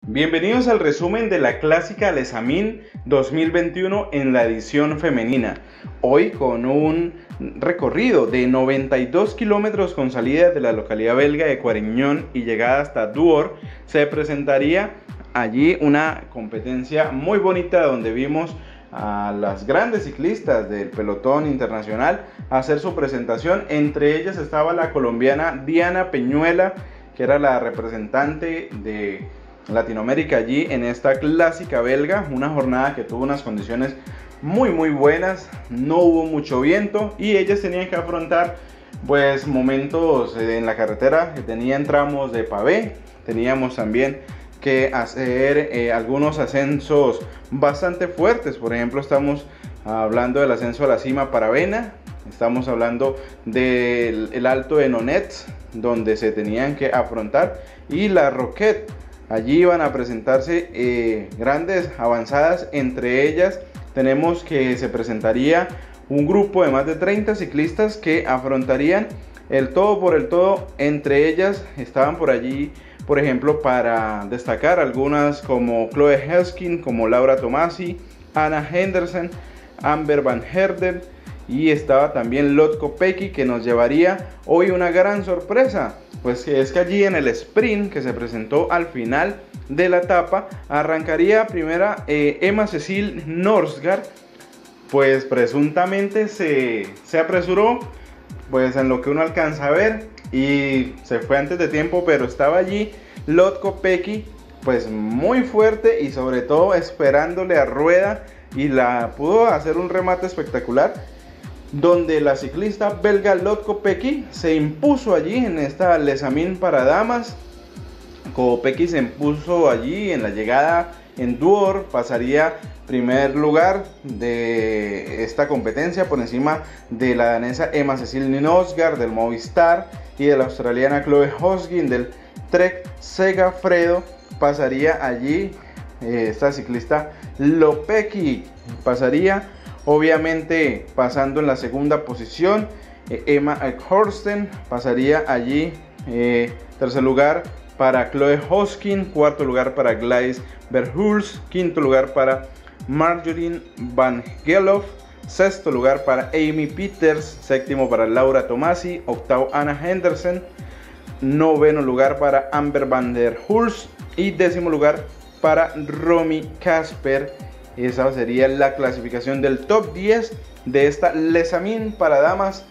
Bienvenidos al resumen de la clásica Lesamin 2021 en la edición femenina. Hoy con un recorrido de 92 kilómetros con salida de la localidad belga de Quaregnon y llegada hasta Duor, se presentaría allí una competencia muy bonita donde vimos a las grandes ciclistas del pelotón internacional hacer su presentación. Entre ellas estaba la colombiana Diana Peñuela, que era la representante de Latinoamérica allí en esta clásica belga, una jornada que tuvo unas condiciones muy buenas, no hubo mucho viento y ellas tenían que afrontar pues momentos en la carretera que tenían tramos de pavé. Teníamos también que hacer algunos ascensos bastante fuertes. Por ejemplo, estamos hablando del ascenso a la cima Paravena, estamos hablando del alto de Nonet, donde se tenían que afrontar, y la Roquette. Allí iban a presentarse grandes avanzadas. Entre ellas tenemos que se presentaría un grupo de más de 30 ciclistas que afrontarían el todo por el todo. Entre ellas estaban por allí, por ejemplo, para destacar algunas como Chloe Heskin, como Laura Tomasi, Anna Henderson, Amber Van Herden, y estaba también Lot Kopecky, que nos llevaría hoy una gran sorpresa, pues es que allí en el sprint que se presentó al final de la etapa arrancaría primera Emma Cecile Norsgaard. Pues presuntamente se apresuró, pues en lo que uno alcanza a ver, y se fue antes de tiempo, pero estaba allí Lot Kopecky, pues muy fuerte y sobre todo esperándole a rueda, y la pudo hacer un remate espectacular, donde la ciclista belga Lot Kopecky se impuso allí en esta Lesamin para damas. Kopecky se impuso allí en la llegada en Duor, pasaría primer lugar de esta competencia por encima de la danesa Emma Cecile Norsgaard del Movistar y de la australiana Chloe Heskin del Trek Segafredo. Pasaría allí esta ciclista Kopecky, pasaría obviamente pasando en la segunda posición Emma Horsten. Pasaría allí tercer lugar para Chloe Heskin, cuarto lugar para Gladys Berghulst, quinto lugar para Marjorie Van Geloof, sexto lugar para Amy Pieters, séptimo para Laura Tomasi, octavo Anna Henderson, noveno lugar para Amber Van der Hulst y décimo lugar para Romy Kasper. Esa sería la clasificación del top 10 de esta Lesamin para damas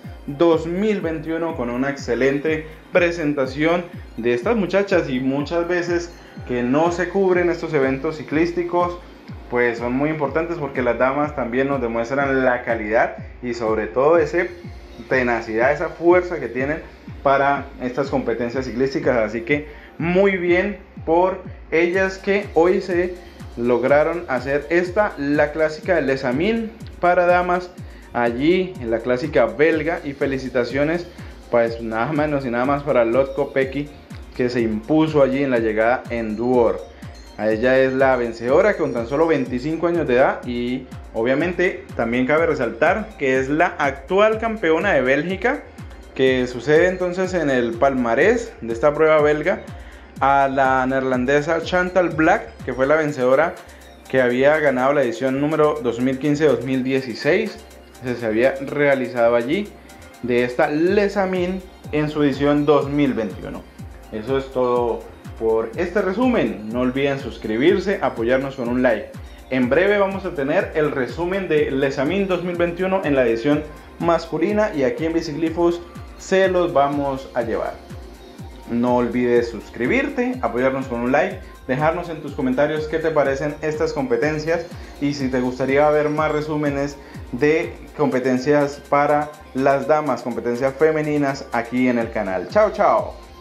2021, con una excelente presentación de estas muchachas. Y muchas veces que no se cubren estos eventos ciclísticos, pues son muy importantes, porque las damas también nos demuestran la calidad y sobre todo esa tenacidad, esa fuerza que tienen para estas competencias ciclísticas. Así que muy bien por ellas, que hoy se lograron hacer la clásica de Lesamin para damas allí en la clásica belga. Y felicitaciones, pues nada menos y nada más para Lot Kopecky, que se impuso allí en la llegada en Duor. A ella es la vencedora con tan solo 25 años de edad, y obviamente también cabe resaltar que es la actual campeona de Bélgica, que sucede entonces en el palmarés de esta prueba belga a la neerlandesa Chantal Blaak, que fue la vencedora, que había ganado la edición número 2015-2016, se había realizado allí de esta Lesamin en su edición 2021. Eso es todo por este resumen. No olviden suscribirse, apoyarnos con un like. En breve vamos a tener el resumen de Lesamin 2021 en la edición masculina, y aquí en Biciclifos se los vamos a llevar. No olvides suscribirte, apoyarnos con un like, dejarnos en tus comentarios qué te parecen estas competencias y si te gustaría ver más resúmenes de competencias para las damas, competencias femeninas aquí en el canal. Chao, chao.